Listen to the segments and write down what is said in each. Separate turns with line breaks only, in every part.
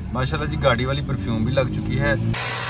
माशाल्लाह जी गाड़ी वाली परफ्यूम भी लग चुकी है।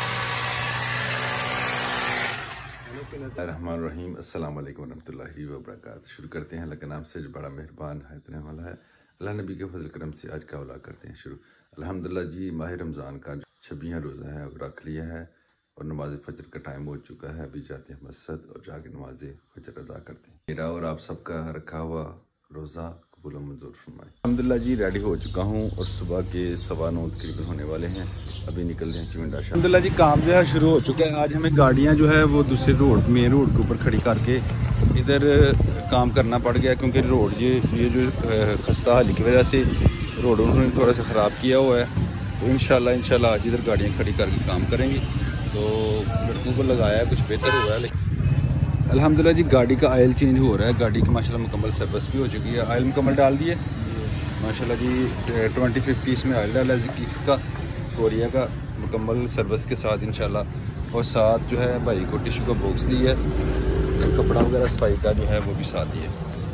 रहमान अस्सलाम वालेकुम रहमतुल्लाहि व बरकातहू। शुरू करते हैं अल्लाह के नाम से जो बड़ा मेहरबान है, इतने वाला है। अल्लाह नबी के फजल करम से आज का वाला करते हैं शुरू। अल्हम्दुलिल्लाह जी माह रमज़ान का 26वां रोज़ा है वो रख लिया है और नमाज फजर का टाइम हो चुका है। अभी जाते हैं मस्जिद और जाके नमाज फजर अदा करते हैं। मेरा और आप सबका रखा हुआ रोज़ा कबूल मंजूर फरमाए। अल्हम्दुलिल्लाह जी रेडी हो चुका हूँ और सुबह के 9:15 तकरीबन होने वाले हैं। अभी निकलते हैं चिमंडा। अल्हम्दुलिल्लाह जी काम जो है शुरू हो चुका है। आज हमें गाड़ियाँ जो है वो दूसरे रोड मेन रोड के ऊपर खड़ी करके इधर काम करना पड़ गया, क्योंकि रोड ये जो खस्ता हाली की वजह से रोड उन्होंने थोड़ा सा ख़राब किया हुआ है। तो इंशाल्लाह आज इधर गाड़ियाँ खड़ी करके काम करेंगे। तो लड़कों को लगाया है, कुछ बेहतर हुआ है। लेकिन अल्हम्दुलिल्लाह जी गाड़ी का ऑयल चेंज हो रहा है। गाड़ी की माशाल्लाह मुकम्मल सर्विस भी हो चुकी है। ऑयल मुकम्मल डाल दिए माशाल्लाह जी। 2050 इसमें ऑयल डाला इसका कोरिया का मुकम्मल सर्विस के साथ इंशाल्लाह। और साथ जो है भाई को टिश्यू का बॉक्स दिया है, कपड़ा वगैरह सफाई का जो है वो भी साथ दिया।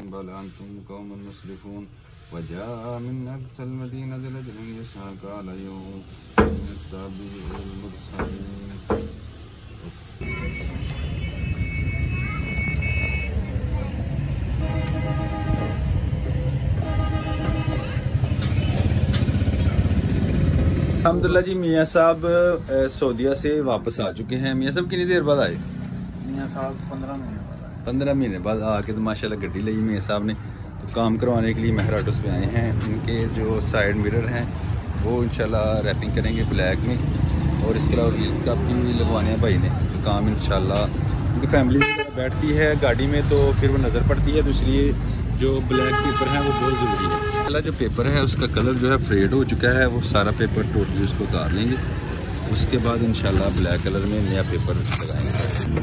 अल्हम्दुलिल्लाह जी मियाँ साहब सऊदीया से वापस आ चुके हैं। मियाँ साहब कितनी देर बाद आए?
मियाँ साहब 15 महीने बाद
15 महीने बाद आके तो माशाल्लाह गड्डी ली मियाँ साहब ने। तो काम करवाने के लिए महर ऑटोस पे आए हैं। इनके जो साइड मिरर हैं वो इंशाल्लाह रैपिंग करेंगे ब्लैक में, और इसके अलावा व्हील का भी लगवाने हैं भाई ने। तो काम इंशाल्लाह, क्योंकि फैमिली बैठती है गाड़ी में तो फिर वो नज़र पड़ती है, तो इसलिए जो ब्लैक पेपर है वो बहुत ज़रूरी है। पहला जो पेपर है उसका कलर जो है फेड हो चुका है, वो सारा पेपर टोटली उसको उतार लेंगे। उसके बाद इंशाल्लाह ब्लैक कलर में नया पेपर लगाएंगे।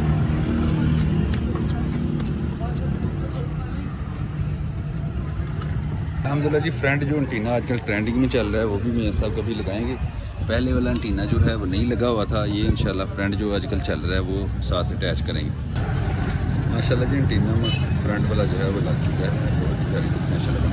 अल्हम्दुलिल्लाह जी फ्रंट जो एंटीना आजकल ट्रेंडिंग में चल रहा है वो भी मियाँ साहब कभी लगाएंगे। पहले वाला एंटीना जो है वो नहीं लगा हुआ था, ये इंशाल्लाह फ्रंट जो आजकल चल रहा है वो साथ अटैच करेंगे माशाल्लाह जी। एंटीना में फ्रंट वाला जो है वो लग चुका है माशाल्लाह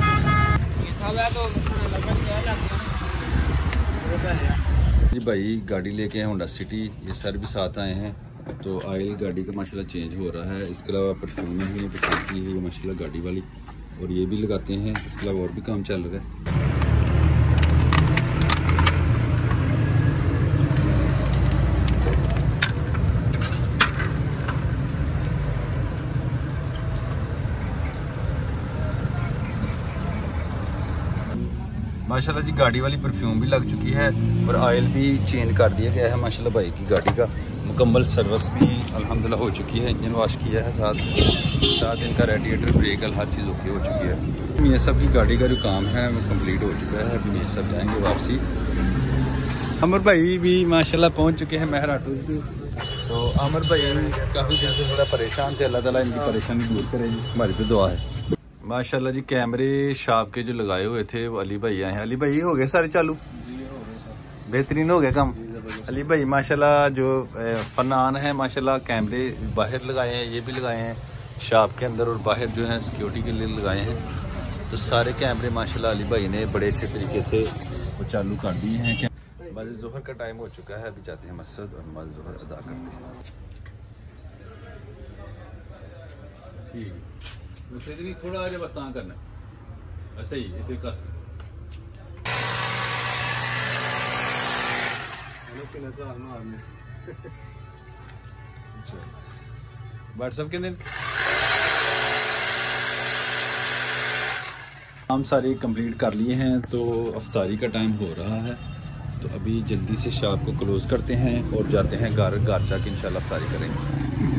जी। भाई गाड़ी लेके हैं होंडा सिटी, ये सर भी साथ आए हैं। तो ऑयल गाड़ी का माशाल्लाह चेंज हो रहा है। इसके अलावा परफ्यूम भी पसंद की है माशाल्लाह गाड़ी वाली, और ये भी लगाते हैं। इसके अलावा और भी काम चल रहा है। माशाल्लाह जी गाड़ी वाली परफ्यूम भी लग चुकी है और ऑयल भी चेंज कर दिया गया है माशाल्लाह। भाई की गाड़ी का मुकम्मल सर्विस भी अल्हम्दुलिल्लाह हो चुकी है। इंजन वॉश किया है, साथ इनका रेडिएटर ब्रेक हर चीज़ ओके हो चुकी है। मियाँ साहब की गाड़ी का जो काम है वो कंप्लीट हो चुका है। अभी मियाँ साहब जाएंगे वापसी। अमर भाई भी माशाल्लाह पहुँच चुके हैं महर ऑटोज पे। तो अमर भाई काफ़ी दिन से थोड़ा परेशान थे, अल्लाह ताला इनकी परेशानी दूर करेगी, हमारी तो दुआ है। माशाल्लाह जी कैमरे शॉप के जो लगाए हुए थे वो अली भाई आए हैं। अली भाई हो गए सारे चालू? बेहतरीन हो गया काम। अली भाई माशाल्लाह जो फनान है माशाल्लाह, कैमरे बाहर लगाए हैं, ये भी लगाए हैं शॉप के अंदर, और बाहर जो है सिक्योरिटी के लिए लगाए हैं। तो सारे कैमरे माशाल्लाह अली भाई ने बड़े अच्छे तरीके से वो चालू कर दिए हैं। नमाज ज़ोहर का टाइम हो चुका है, अभी जाते हैं मस्जिद और नमाज ज़ोहर अदा करते हैं। ठीक थोड़ा आगे बस करना ऐसे ही व्हाट्सएप के दिन हम सारे कंप्लीट कर लिए हैं। तो अफ्तारी का टाइम हो रहा है, तो अभी जल्दी से शॉप को क्लोज करते हैं और जाते हैं घर जाके इंशाल्लाह अफ्तारी करेंगे।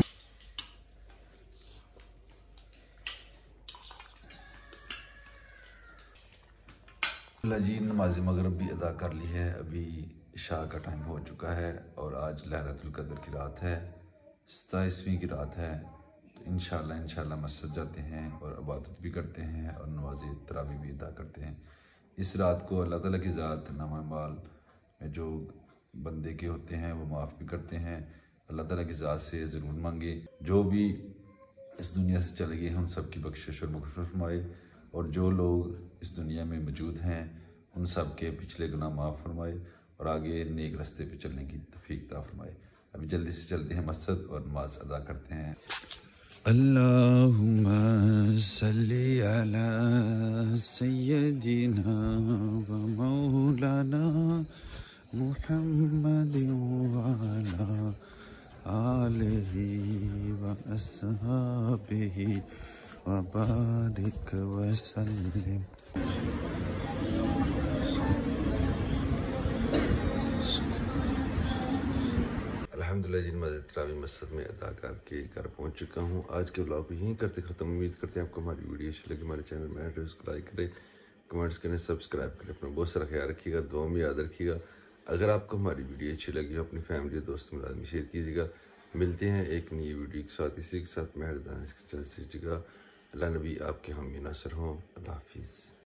जी नमाज मगरिब भी अदा कर ली है, अभी इशा का टाइम हो चुका है और आज लैलतुल कद्र की रात है, 27वीं की रात है। तो इंशाल्लाह मस्जिद जाते हैं और इबादत भी करते हैं और नमाज तरावी भी अदा करते हैं। इस रात को अल्लाह ताला की ज़ात नामाल में जो बंदे के होते हैं वो माफ़ भी करते हैं। अल्लाह ताला की ज़ात से ज़रूर मांगे, जो भी इस दुनिया से चले गए हैं उन सब की बख्शिश और मग़फ़िरत फरमाए, और जो लोग इस दुनिया में मौजूद हैं उन सब के पिछले गुनाह माफ़ फरमाए और आगे नेक रास्ते पे चलने की तौफीक अता फरमाए। अभी जल्दी से चलते हैं मस्जिद और नमाज अदा करते हैं। अल्लाहुम्मा सल्ली अला सय्यदिना व मौलाना मुहम्मदिन व अला आलिहि व अस्हाबिहि व बारिक व सल्लिम। अल्हम्दुलिल्लाह जी, नमाज़ तरावी मस्जिद में अदा करके घर पहुँच चुका हूँ। आज के व्लॉग को यहीं करते ख़त्म। उम्मीद करते हैं आपको हमारी वीडियो अच्छी लगी। हमारे चैनल में एड्रेस को लाइक करें, कमेंट्स करें, सब्सक्राइब करें। अपना बहुत सारा ख्याल रखिएगा, दुआ में याद रखिएगा। अगर आपको हमारी वीडियो अच्छी लगी हो अपनी फैमिली दोस्तों में लाजमी शेयर कीजिएगा। मिलते हैं एक नई वीडियो के साथ, इसी के साथ मेहरबान दीजिएगा। अल्लाह नबी आपके हामी नासर हों। अल्लाह हाफिज़।